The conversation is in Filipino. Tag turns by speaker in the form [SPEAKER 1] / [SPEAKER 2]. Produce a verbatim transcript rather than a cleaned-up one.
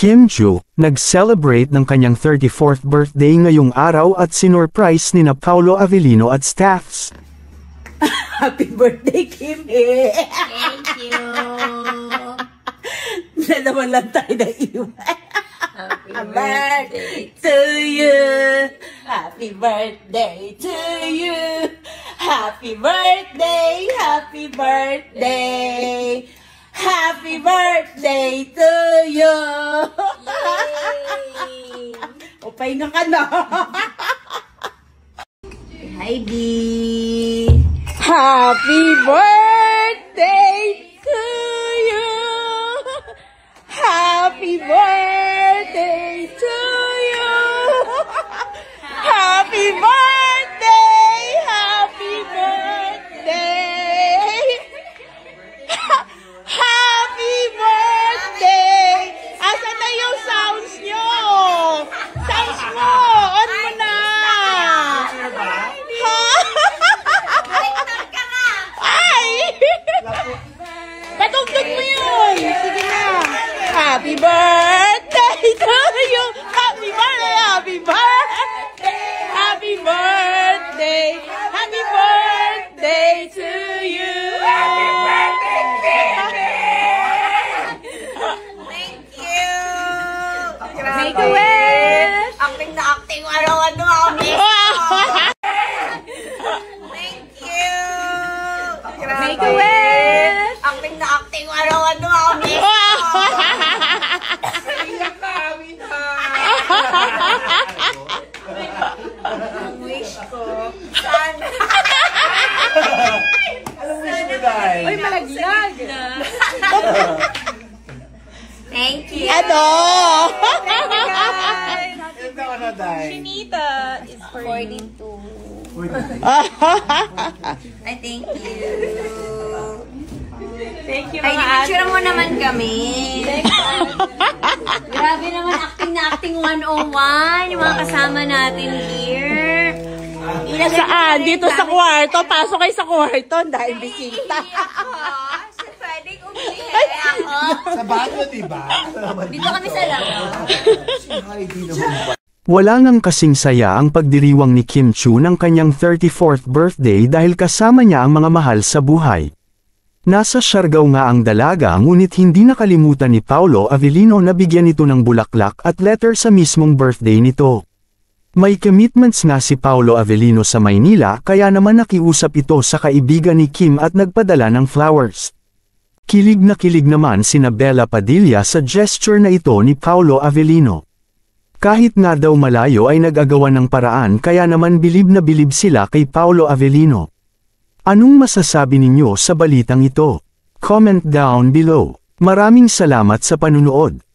[SPEAKER 1] Kim Chu, nag-celebrate ng kanyang thirty-fourth birthday ngayong araw at sinurprise nina Paolo Avellino at staffs.
[SPEAKER 2] Happy birthday, Kim!
[SPEAKER 3] Thank you!
[SPEAKER 2] Dalawa lang tayo na iwan.
[SPEAKER 3] Happy
[SPEAKER 2] birthday to you! Happy birthday to you! Happy birthday! Happy birthday! Happy birthday to you!
[SPEAKER 3] Yay!
[SPEAKER 2] O, pahinga ka na!
[SPEAKER 3] Hi, B!
[SPEAKER 2] Happy birthday to you! Happy birthday to you! Happy birthday! Happy birthday! Happy birthday! Asan na yung sounds nyo? Sounds mo! On mo na! Ay! Patugtog mo yun! Sige na! Happy birthday to you! Happy birthday! Happy birthday! Happy birthday! Happy birthday to you! Happy birthday!
[SPEAKER 3] Thank you!
[SPEAKER 2] Make a wish!
[SPEAKER 3] Acting na acting, ano-ano ako miss ko! Thank you!
[SPEAKER 2] Make a wish!
[SPEAKER 3] Acting na acting, ano-ano ako miss ko! Ang wish ko, sana...
[SPEAKER 4] Anong wish mo, Day?
[SPEAKER 2] Uy, malaglag!
[SPEAKER 3] Thank you!
[SPEAKER 2] Ano?
[SPEAKER 4] Ilan ka na, Day?
[SPEAKER 3] Nita is forty-two. I thank you.
[SPEAKER 2] Thank you,
[SPEAKER 3] Ay,
[SPEAKER 2] mga
[SPEAKER 3] picture mo naman kami. Grabe naman, acting na acting one oh one. Yung mga kasama natin here. Ilagay
[SPEAKER 2] Saan?
[SPEAKER 3] mo
[SPEAKER 2] Dito
[SPEAKER 3] rin
[SPEAKER 2] sa
[SPEAKER 3] namin-
[SPEAKER 2] kwarto. Pasok kayo sa kwarto. Dahil bisita.
[SPEAKER 3] Hindi ako. Sa pwedeng umihay ako.
[SPEAKER 4] Sa bago, diba?
[SPEAKER 3] Dito kami sa labas.
[SPEAKER 4] Si Heidi naman ba?
[SPEAKER 1] Wala ngang kasing saya ang pagdiriwang ni Kim Chu ng kanyang thirty-fourth birthday dahil kasama niya ang mga mahal sa buhay. Nasa Siargao nga ang dalaga ngunit hindi nakalimutan ni Paolo Avellino na bigyan ito ng bulaklak at letter sa mismong birthday nito. May commitments nga si Paolo Avellino sa Maynila kaya naman nakiusap ito sa kaibigan ni Kim at nagpadala ng flowers. Kilig na kilig naman sina Bella Padilla sa gesture na ito ni Paolo Avellino. Kahit nga daw malayo ay nag-agawan ng paraan kaya naman bilib na bilib sila kay Paolo Avellino. Anong masasabi ninyo sa balitang ito? Comment down below. Maraming salamat sa panunood.